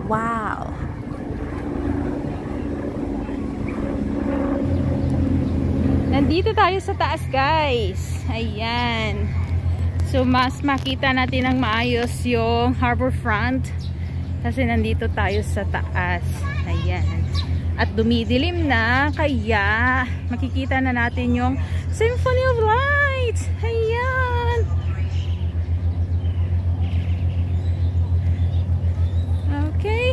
Wow! Nandito tayo sa taas, guys. Ayan. So, mas makita natin ng maayos yung Harbourfront kasi nandito tayo sa taas. Ayan. At dumidilim na, kaya makikita na natin yung Symphony of Lights. Ayan. Okay.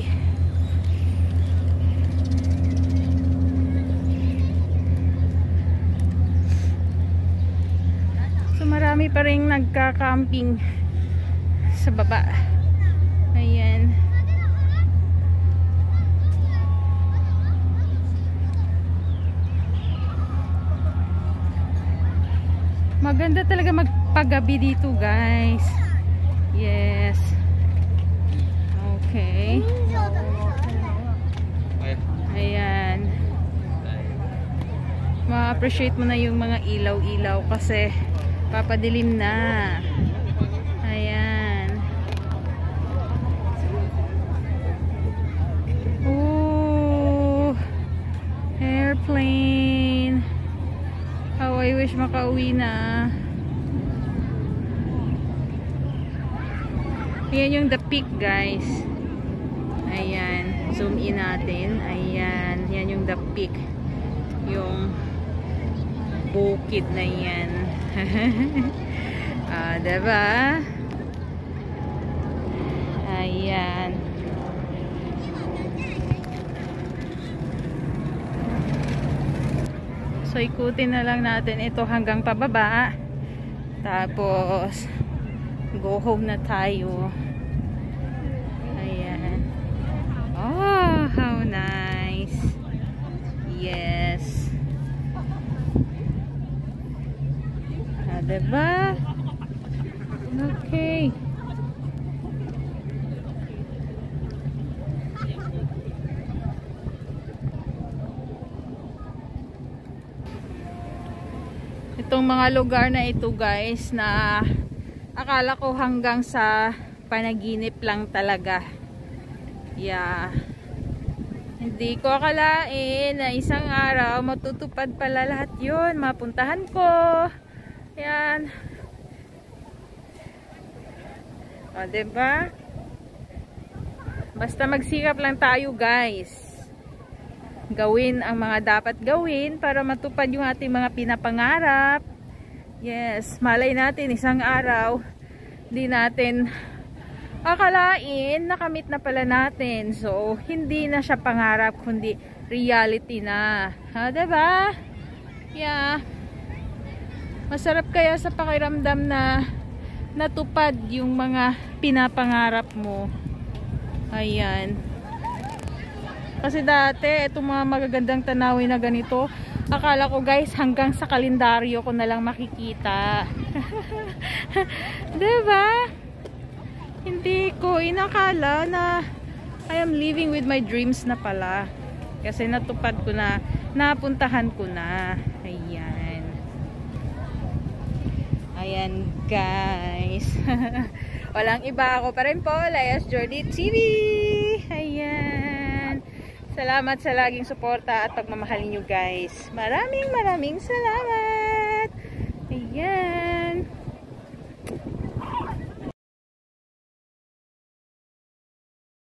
So marami pa rin nagka-camping sa baba. Ayan. Maganda talaga magpagabi dito, guys. Yes. Okay. Ayan. Ma-appreciate mo na yung mga ilaw-ilaw kasi papadilim na. Ayan. Oh, airplane. How I wish makauwi na. Ayan yung the peak, guys. Ayan. Zoom in natin. Ayan. Yan yung the peak. Yung bukid na yan. Diba? Ayan. So, ikutin na lang natin ito hanggang pababa. Tapos, go home na tayo. Ayan. Oh, how nice. Yes. Diba? Okay. Itong mga lugar na ito, guys, na akala ko hanggang sa panaginip lang talaga. Yeah. Hindi ko akalain na isang araw matutupad pala lahat yun. Mapuntahan ko. Yan. O, diba? Basta magsikap lang tayo, guys. Gawin ang mga dapat gawin para matupad yung ating mga pinapangarap. Yes. Malay natin, isang araw, di natin akalain, nakamit na pala natin. So, hindi na siya pangarap, kundi reality na. Ha, diba? Yeah. Masarap kaya sa pakiramdam na natupad yung mga pinapangarap mo. Ayan. Kasi dati, itong mga magagandang tanawin na ganito, akala ko, guys, hanggang sa kalendaryo ko na lang makikita. Diba? Hindi ko inakala na I am living with my dreams na pala. Kasi natupad ko na, napuntahan ko na. Ayan. Ayan, guys. Walang iba, ako pa rin po, Layas Jordy TV. Ayan. Salamat sa laging suporta at pagmamahal niyo, guys. Maraming salamat. Ayan.